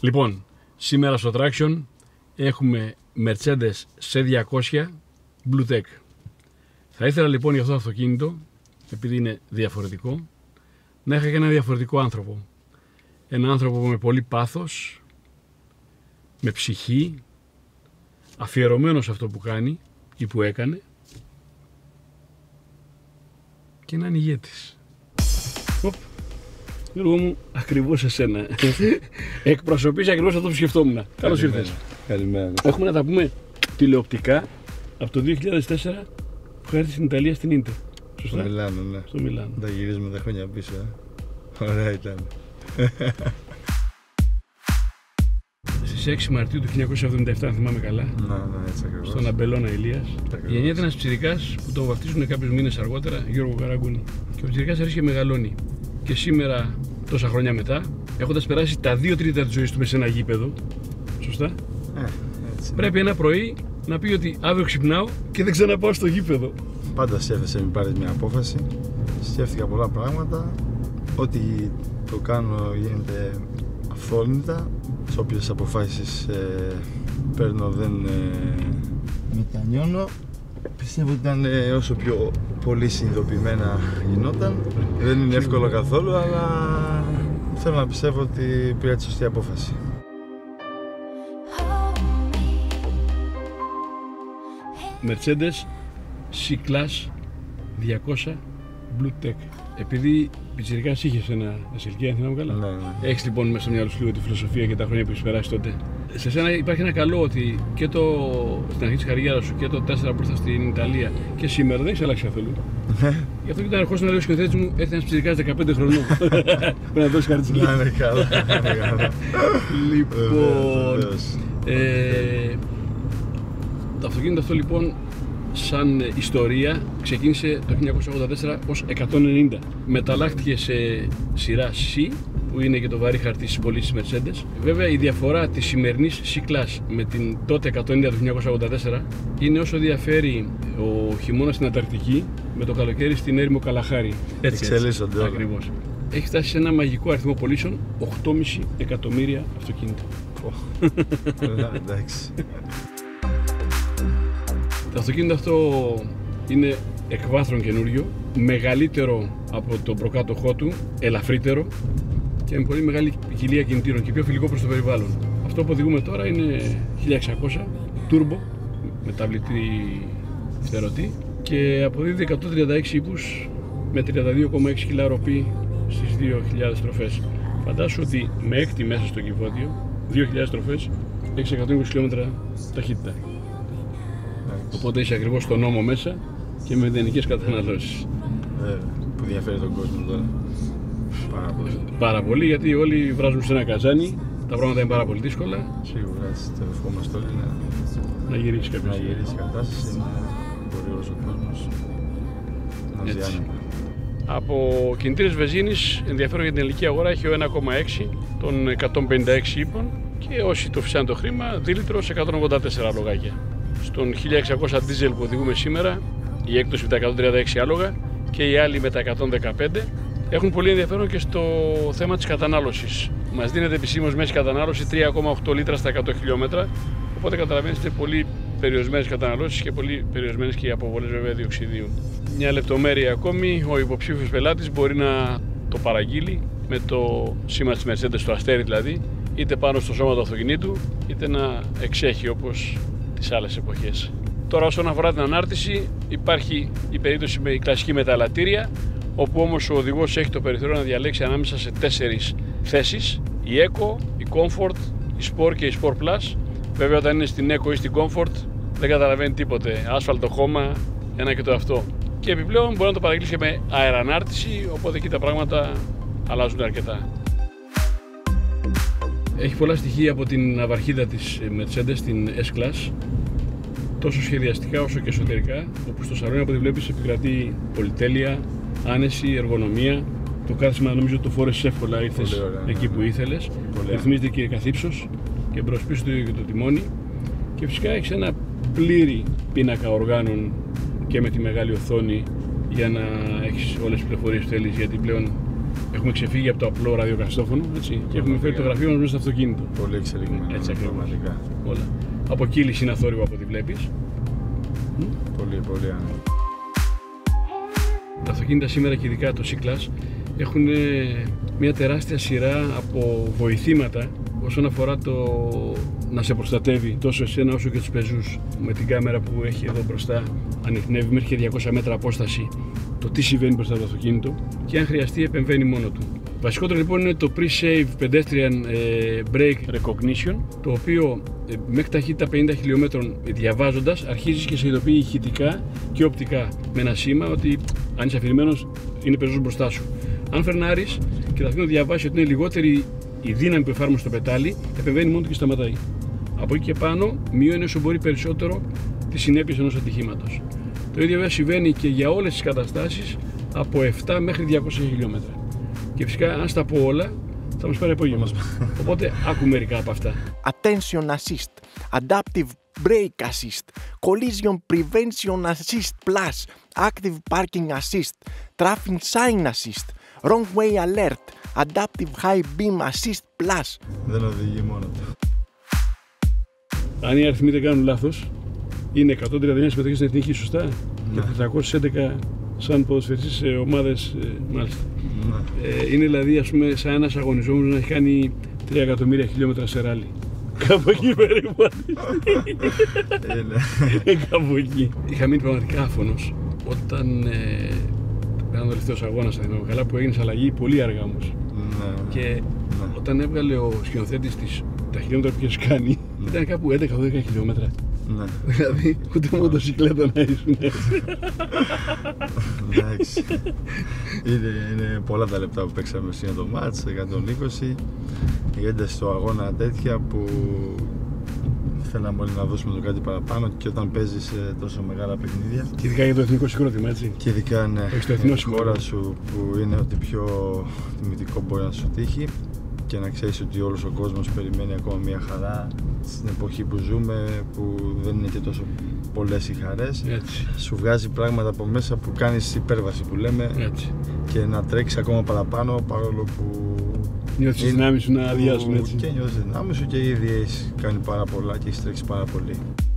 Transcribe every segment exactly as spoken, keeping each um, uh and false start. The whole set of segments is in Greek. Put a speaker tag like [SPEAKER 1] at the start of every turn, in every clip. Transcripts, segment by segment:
[SPEAKER 1] Λοιπόν, σήμερα στο Traction έχουμε Mercedes σι διακόσια BlueTEC. Θα ήθελα λοιπόν για αυτό το αυτοκίνητο, επειδή είναι διαφορετικό, να είχα και ένα διαφορετικό άνθρωπο. Ένα άνθρωπο με πολύ πάθος, με ψυχή, αφιερωμένο σε αυτό που κάνει ή που έκανε, και έναν ηγέτης. Οπ, Γιώργο μου, ακριβώς εσένα. Εκπροσωπείς ακριβώς αυτό που σκεφτόμουν. Καλώς ήρθες.
[SPEAKER 2] Καλημέρα.
[SPEAKER 1] Έχουμε να τα πούμε τηλεοπτικά από το δύο χιλιάδες τέσσερα που είχα έρθει στην Ιταλία στην Ίντερ. Σωστά.
[SPEAKER 2] Στο Μιλάνο, ναι.
[SPEAKER 1] Στο Μιλάνο.
[SPEAKER 2] Τα γυρίζουμε τα χρόνια πίσω. Ε. Ωραία ήταν.
[SPEAKER 1] Στις έξι Μαρτίου του χίλια εννιακόσια εβδομήντα επτά, αν θυμάμαι καλά,
[SPEAKER 2] Να, ναι, έτσι ακριβώς.
[SPEAKER 1] στον Αμπελώνα Ηλίας, γεννιέται ένας ψιρικάς που τον βαφτίζουν κάποιους μήνες αργότερα, Γιώργο Καραγκούνη. Και ο ψιρικάς αρχίζει και μεγαλώνει. Και σήμερα, τόσα χρόνια μετά, έχοντας περάσει τα δύο τρίτα της ζωής του με σε ένα γήπεδο, σωστά,
[SPEAKER 2] Ε, έτσι.
[SPEAKER 1] πρέπει ένα πρωί να πει ότι αύριο ξυπνάω και δεν ξαναπάω στο γήπεδο.
[SPEAKER 2] Πάντα σκέφτεσαι μην πάρεις μια απόφαση. Σκέφτηκα πολλά πράγματα. Ό,τι το κάνω γίνεται αυθόρμητα. Σε όποιες αποφάσεις ε, παίρνω δεν ε, μετανιώνω. Πιστεύω ότι ήταν ε, όσο πιο πολύ συνειδητοποιημένα γινόταν. Δεν είναι εύκολο καθόλου, αλλά θέλω να πιστεύω ότι πήρα τη σωστή απόφαση.
[SPEAKER 1] Mercedes C-Class διακόσια BlueTEC. Επειδή πιτσιρικάς είχες ένα εσελκία, αν θυμάμαι καλά.
[SPEAKER 2] Ναι, ναι.
[SPEAKER 1] Έχεις λοιπόν μέσα στο μυαλό σου λίγο τη φιλοσοφία και τα χρόνια που έχεις περάσει τότε. Σε σένα υπάρχει ένα καλό ότι και το, στην αρχή της καριέρας σου και το τέσσερα που ήρθα στην Ιταλία και σήμερα δεν έχεις αλλάξει καθόλου. Γι' αυτό και όταν ερχόσουν να λέει ο σκηνοθέτης μου, έρθει ένας πιτσιρικάς δεκαπέντε χρονών. Πρέπει να δώσεις χαρτί.
[SPEAKER 2] Να είναι καλά, να είναι καλά.
[SPEAKER 1] Λοιπόν,
[SPEAKER 2] Βεβαίως.
[SPEAKER 1] ε, το αυτοκίνητο αυτό λοιπόν σαν ιστορία ξεκίνησε το χίλια εννιακόσια ογδόντα τέσσερα ως εκατόν ενενήντα. Μεταλλάχθηκε σε σειρά C, που είναι και το βαρύ χαρτί στις πωλήσεις Mercedes. Βέβαια η διαφορά της σημερινής C-Class με την τότε εκατόν ενενήντα του χίλια εννιακόσια ογδόντα τέσσερα είναι όσο διαφέρει ο χειμώνας στην Ανταρκτική με το καλοκαίρι στην έρημο Καλαχάρη. Έτσι,
[SPEAKER 2] Εξελίσσονται όλα.
[SPEAKER 1] ακριβώς. Έχει φτάσει σε ένα μαγικό αριθμό πωλήσεων, οκτώ κόμμα πέντε εκατομμύρια αυτοκίνητα.
[SPEAKER 2] Καλά, εντάξει.
[SPEAKER 1] Το αυτοκίνητο αυτό είναι εκ βάθρων καινούριο, μεγαλύτερο από τον προκάτοχό του, ελαφρύτερο και με πολύ μεγάλη ποικιλία κινητήρων και πιο φιλικό προς το περιβάλλον. Αυτό που οδηγούμε τώρα είναι χίλια εξακόσια turbo, μεταβλητή φτερωτή και αποδίδει εκατόν τριάντα έξι ύπους με τριάντα δύο κόμμα έξι κιλά ροπή στις δύο χιλιάδες στροφές. Φαντάσου ότι με έκτη μέσα στο κυβότιο, δύο χιλιάδες στροφές, έχεις εκατόν είκοσι χιλιόμετρα ταχύτητα. Οπότε είσαι ακριβώς στον νόμο μέσα και με μηδενικές καταναλώσεις.
[SPEAKER 2] Βέβαια, που διαφέρει τον κόσμο τώρα. Πάρα πολύ.
[SPEAKER 1] Πάρα πολύ, γιατί όλοι βράζουν σε ένα καζάνι, τα πράγματα είναι πάρα πολύ δύσκολα.
[SPEAKER 2] Σίγουρα έτσι το ευχόμαστε όλοι να,
[SPEAKER 1] Να γυρίσει κάποια
[SPEAKER 2] να
[SPEAKER 1] στιγμή.
[SPEAKER 2] γυρίσει η κατάσταση, να μπορεί όλος ο κόσμος να ζει
[SPEAKER 1] Έτσι.
[SPEAKER 2] άνετα.
[SPEAKER 1] Από κινητήρες βενζίνης ενδιαφέρον για την ελληνική αγορά έχει ο ένα κόμμα έξι των εκατόν πενήντα έξι ύπων και όσοι το φυσάνε το χρήμα, δίλητρο σε εκατόν ογδόντα τέσσερα λογάκια. Στον χίλια εξακόσια diesel που οδηγούμε σήμερα, η έκπτωση με τα εκατόν τριάντα έξι άλογα και οι άλλοι με τα εκατόν δεκαπέντε έχουν πολύ ενδιαφέρον και στο θέμα της κατανάλωσης. Μας δίνεται επισήμως μέση κατανάλωση τρία κόμμα οκτώ λίτρα στα εκατό χιλιόμετρα, οπότε καταλαβαίνετε πολύ περιορισμένες καταναλώσεις και πολύ περιορισμένες και οι αποβολές βέβαια διοξιδίου. Μια λεπτομέρεια ακόμη, ο υποψήφιος πελάτης μπορεί να το παραγγείλει με το σήμα της Mercedes, το αστέρι δηλαδή, είτε πάνω στο σώμα του αυτοκινήτου, είτε να εξέχει όπως τις άλλες εποχές. Τώρα όσον αφορά την ανάρτηση, υπάρχει η περίπτωση με η κλασική μεταλλατήρια, όπου όμως ο οδηγός έχει το περιθώριο να διαλέξει ανάμεσα σε τέσσερις θέσεις, η Eco, η Comfort, η Sport και η Sport Plus. Βέβαια όταν είναι στην Eco ή στην Comfort δεν καταλαβαίνει τίποτε, άσφαλτο χώμα, ένα και το αυτό. Και επιπλέον μπορεί να το παραγγείλει και με αερανάρτηση, οπότε εκεί τα πράγματα αλλάζουν αρκετά. Έχει πολλά στοιχεία από την ναυαρχίδα της Mercedes, την S-Class, τόσο σχεδιαστικά όσο και εσωτερικά, όπου στο σαλόνι από ό,τι βλέπεις επικρατεί πολυτέλεια, άνεση, εργονομία. Το κάθισμα νομίζω ότι το φόρεσες εύκολα, ήρθες
[SPEAKER 2] ωραία,
[SPEAKER 1] εκεί
[SPEAKER 2] ναι.
[SPEAKER 1] που ήθελες. Ρυθμίζεται και καθ' ύψος και μπρος πίσω το ίδιο και το τιμόνι. Και φυσικά έχεις ένα πλήρη πίνακα οργάνων και με τη μεγάλη οθόνη για να έχεις όλες τις πληροφορίες που θέλεις, γιατί πλέον Έχουμε ξεφύγει από το απλό ραδιοκαστόφωνο, έτσι, και έχουμε φέρει το γραφείο μας μέσα στο αυτοκίνητο.
[SPEAKER 2] Πολύ εξελιγμένο.
[SPEAKER 1] Έτσι ακριβώς. Όλα. Από κύληση είναι αθόρυβο από ό,τι βλέπεις.
[SPEAKER 2] Πολύ, πολύ άνετα.
[SPEAKER 1] Τα αυτοκίνητα σήμερα και ειδικά το C-Class έχουν μια τεράστια σειρά από βοηθήματα όσον αφορά το να σε προστατεύει τόσο εσένα όσο και τους πεζούς, με την κάμερα που έχει εδώ μπροστά, ανιχνεύει μέχρι και διακόσια μέτρα απόσταση το τι συμβαίνει μπροστά από το αυτοκίνητο και αν χρειαστεί επεμβαίνει μόνο του. Βασικότερο λοιπόν είναι το Pre-Save Pedestrian Brake Recognition, το οποίο μέχρι ταχύτητα πενήντα χιλιόμετρων διαβάζοντας αρχίζεις και σε ειδοποιεί ηχητικά και οπτικά με ένα σήμα ότι αν είσαι αφηρημένος είναι πεζός μπροστά σου. Αν φρενάρεις και το αυτοκίνητο διαβάσει ότι είναι λιγότερη η δύναμη που εφάρμοσε στο πετάλι, επεμβαίνει μόνο του και σταματάει. Από εκεί και πάνω μειώνει όσο μπορεί περισσότερο τις συνέπειες ενός ατυχήματος. Το ίδιο βέβαια συμβαίνει και για όλες τις καταστάσεις από επτά μέχρι διακόσια χιλιόμετρα. Και φυσικά, αν στα πω όλα, θα μας πάρει απόγευμα. Οπότε, άκου μερικά από αυτά.
[SPEAKER 3] Attention Assist, Adaptive Brake Assist, Collision Prevention Assist Plus, Active Parking Assist, Traffic Sign Assist, Wrong Way Alert, Adaptive High Beam Assist Plus.
[SPEAKER 2] Δεν οδηγεί μόνο του.
[SPEAKER 1] Αν οι αριθμοί δεν κάνουν λάθος, είναι εκατόν τριάντα εννέα συμμετοχές στην εθνική, σωστά,
[SPEAKER 2] ναι.
[SPEAKER 1] Και τετρακόσιες έντεκα σαν ποδοσφαιριστής σε ομάδες, μάλιστα.
[SPEAKER 2] Ναι.
[SPEAKER 1] Ε, είναι δηλαδή, ας πούμε, σαν ένας αγωνιζόμενος να έχει κάνει τρία εκατομμύρια χιλιόμετρα σε ράλι. Κάπου εκεί περίπου. Είναι. Κάπου εκεί. Είχα μείνει πραγματικά άφωνος όταν ε, ήταν ο τελευταίος αγώνας, αν θυμάμαι καλά, που έγινε αλλαγή πολύ αργά όμως.
[SPEAKER 2] Ναι.
[SPEAKER 1] Και
[SPEAKER 2] ναι.
[SPEAKER 1] όταν έβγαλε ο σκηνοθέτης της, τα χιλιόμετρα που είχες κάνει, ναι. Ήταν κάπου έντεκα δώδεκα χιλιόμετρα.
[SPEAKER 2] Ναι.
[SPEAKER 1] Δηλαδή, ούτε μοτοσυκλέτα να ήσουν έτσι.
[SPEAKER 2] Εντάξει. είναι, είναι πολλά τα λεπτά που παίξαμε σήμερα το μάτς, εκατόν είκοσι. Η ένταση στο αγώνα τέτοια που θέλαμε όλοι να δώσουμε το κάτι παραπάνω και όταν παίζεις τόσο μεγάλα παιχνίδια.
[SPEAKER 1] Και ειδικά για το εθνικό συγκρότημα, έτσι.
[SPEAKER 2] Και ειδικά ναι,
[SPEAKER 1] για
[SPEAKER 2] τη χώρα σου που είναι ότι πιο τιμητικό μπορεί να σου τύχει. Και να ξέρεις ότι όλος ο κόσμος περιμένει ακόμα μια χαρά στην εποχή που ζούμε, που δεν είναι και τόσο πολλές οι χαρές.
[SPEAKER 1] Έτσι.
[SPEAKER 2] Σου βγάζει πράγματα από μέσα που κάνεις υπέρβαση που λέμε.
[SPEAKER 1] Έτσι.
[SPEAKER 2] Και να τρέξεις ακόμα παραπάνω παρόλο που
[SPEAKER 1] νιώθεις τις δυνάμεις σου να αδειάσουν, έτσι.
[SPEAKER 2] Και νιώθεις τις δυνάμεις σου και ήδη έχεις κάνει πάρα πολλά και έχεις τρέξει πάρα πολύ.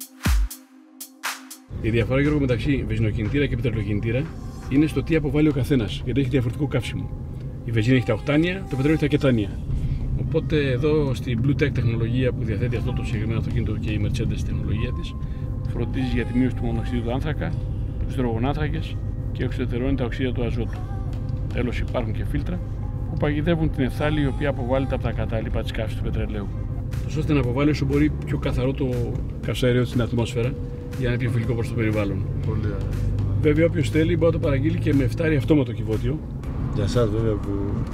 [SPEAKER 1] Η διαφορά, Γιώργο, μεταξύ βενζινοκινητήρα και πετρελαιοκινητήρα είναι στο τι αποβάλλει ο καθένας, γιατί έχει διαφορετικό καύσιμο. Η βενζίνη έχει τα οκτάνια, το πετρέλαιο έχει τα κετάνια. Οπότε εδώ στην Blue Tech τεχνολογία που διαθέτει αυτό το συγκεκριμένο αυτοκίνητο και η Mercedes τεχνολογία της, φροντίζει για τη μείωση του μονοξυδίου του άνθρακα, τους υδρογονάνθρακες και εξωτερώνει τα οξύδια του αζότου. Τέλος, υπάρχουν και φίλτρα που παγιδεύουν την εθάλη η οποία αποβάλλεται από τα κατάλοιπα της καύσης του πετρελαίου. Τόσο ώστε να αποβάλει όσο μπορεί πιο καθαρό το καυσαέριο στην ατμόσφαιρα για να είναι πιο φιλικό προς το περιβάλλον.
[SPEAKER 2] Πολύ ωραία.
[SPEAKER 1] Βέβαια, όποιος θέλει μπορεί να το παραγγείλει και με φτάρι αυτόματο κυβότιο.
[SPEAKER 2] Για εσάς βέβαια που...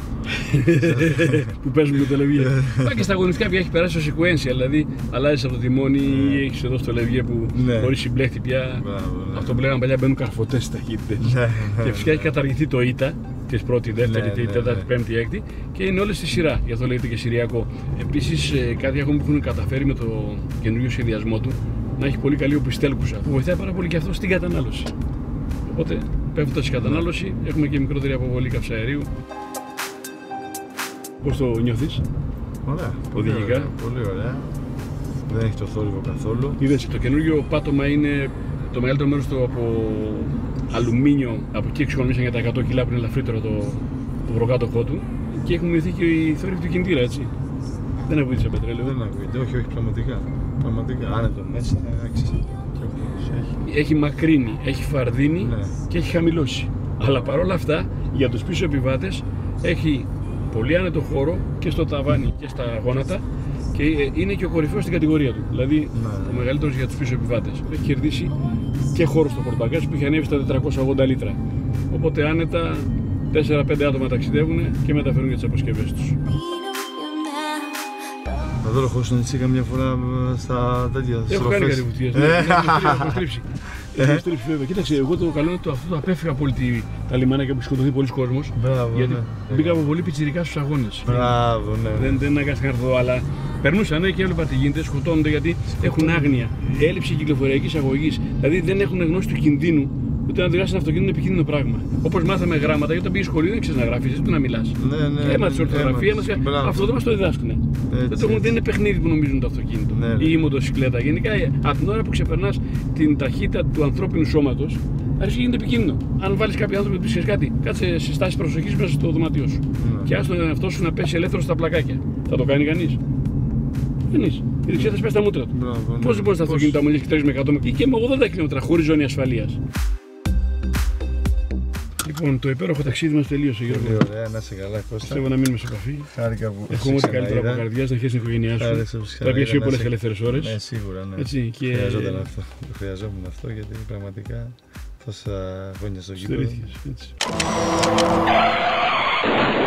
[SPEAKER 1] που παίζουν με το λευγέ. Πάει και στα αγωνιστικά πια έχει περάσει το sequential, δηλαδή αλλάζεις από το τιμόνι ή έχεις εδώ στο λευγέ που
[SPEAKER 2] ναι.
[SPEAKER 1] χωρίς συμπλέχτη πια.
[SPEAKER 2] Μπράβο, ναι.
[SPEAKER 1] Αυτό που λέγαμε παλιά μπαίνουν καρφωτές στις ταχύτητες.
[SPEAKER 2] Ναι,
[SPEAKER 1] και φυσικά έχει καταργηθεί το ΙΤΑ της πρώτη, δεύτερη,
[SPEAKER 2] ναι,
[SPEAKER 1] τρίτη,
[SPEAKER 2] ναι,
[SPEAKER 1] τέταρτη,
[SPEAKER 2] ναι.
[SPEAKER 1] πέμπτη, έκτη και είναι όλες στη σειρά, γι' αυτό λέγεται και σηριακό. Επίσης κάτι ακόμα που έχουν καταφέρει με το καινούριο σχεδιασμό του να έχει πολύ καλή οπισθέλκουσα που βοηθάει πάρα πολύ και αυτό στην κατανάλωση. Οπότε πέφτοντας η κατανάλωση έχουμε και μικρότερη αποβολή καυσαερίου. Πώς το νιώθεις?
[SPEAKER 2] Ωραία, πολύ
[SPEAKER 1] οδηγικά.
[SPEAKER 2] Ωραία, πολύ ωραία. Δεν έχει το θόρυβο καθόλου.
[SPEAKER 1] Είδες, το καινούργιο πάτωμα είναι το μεγαλύτερο μέρος του από αλουμίνιο. Από εκεί εξοικονομήσαν για τα εκατό κιλά που είναι ελαφρύτερο το, το προκάτοχό του. Και έχουν μειωθεί και οι θόρυβοι του κινητήρα, έτσι. Δεν ακούγεται σε πετρέλαιο.
[SPEAKER 2] Δεν ακούγεται, όχι, όχι, πραγματικά. Πραγματικά, άνετο μέσα, εντάξει.
[SPEAKER 1] Έχει. έχει μακρύνει, έχει φαρδίνει ναι. και έχει χαμηλώσει. Αλλά παρόλα αυτά, για τους πίσω επιβάτες έχει πολύ άνετο χώρο και στο ταβάνι και στα γόνατα και είναι και ο κορυφαίος στην κατηγορία του. Δηλαδή, ναι. ο μεγαλύτερος για τους πίσω επιβάτες. Έχει κερδίσει και χώρο στο πορτμπαγκάζ που έχει ανέβει στα τετρακόσια ογδόντα λίτρα. Οπότε άνετα τέσσερα πέντε άτομα ταξιδεύουν και μεταφέρουν για τις αποσκευές τους.
[SPEAKER 2] Θα δολοφόσουν έτσι καμιά φορά στα τέτοια στροφές.
[SPEAKER 1] Έχω κάνει κάτι βουτιές, ναι, έχω στρίψει. Έχω στρίψει βέβαια. Κοίταξε, εγώ το καλό είναι το αυτό το απέφυγα πολύ τα λιμάνια που σκοτωθεί πολλοί κόσμος.
[SPEAKER 2] Μπράβο,
[SPEAKER 1] γιατί
[SPEAKER 2] ναι.
[SPEAKER 1] μπήκα από πολύ πιτσιρικά στους αγώνες.
[SPEAKER 2] Μπράβο, ναι.
[SPEAKER 1] Δεν, δεν αναγκάστηκα να έρθω, αλλά περνούσαν και έβλεπα τι γίνεται, σκοτώνονται γιατί έχουν άγνοια. Έλλειψη κυκλοφοριακής αγωγής. Δηλαδή δεν έχουν γνώση του κινδύνου Ούτε να οδηγάς ένα αυτοκίνητο είναι επικίνδυνο πράγμα. Όπως μάθαμε γράμματα, γιατί όταν πήγες σχολείο δεν ξέρεις να γράφεις, ούτε να μιλάς.
[SPEAKER 2] Ναι, ναι.
[SPEAKER 1] Και έμαθες ορθογραφία, έμαθες. Αυτό δεν μας το διδάσκουν. Δεν είναι παιχνίδι που νομίζουν το αυτοκίνητο
[SPEAKER 2] ναι,
[SPEAKER 1] ή η μοτοσυκλέτα. Γενικά, από την ώρα που ξεπερνάς την ταχύτητα του ανθρώπινου σώματος, αρχίζει γίνεται επικίνδυνο. Αν βάλεις κάποιον άνθρωπο που ξέρει κάτι, κάτσε σε στάση προσοχής μέσα στο δωμάτιό σου. Ναι. Και άστο τον εαυτό σου να πέσει ελεύθερο στα πλακάκια. Θα το κάνει κανείς? Κανείς. Η δεξιά θα σπάσει τα μούτρα του. Πώς λοιπόν στα αυτοκίνητα μου λες και τρέχεις με εκατό ή και με ογδόντα χιλιόμετρα χωρίς ζώνη ασφαλείας? Λοιπόν, το υπέροχο ταξίδι μας τελείωσε, Γιώργο.
[SPEAKER 2] Πολύ ωραία, να είσαι καλά, Κώστα.
[SPEAKER 1] Πιστεύω να μείνουμε σε επαφή.
[SPEAKER 2] Χάρηκα που
[SPEAKER 1] έχουμε ό,τι καλύτερο από καρδιάς, να χαίρεσαι την οικογένειά σου. Θα πιέσει πιο πολλές ελεύθερες ώρες.
[SPEAKER 2] Ναι, σίγουρα. Ναι.
[SPEAKER 1] Έτσι, και...
[SPEAKER 2] Χρειαζόταν αυτό. Χρειαζόμουν αυτό γιατί πραγματικά τόσα χρόνια στο γήπεδο.
[SPEAKER 1] Στο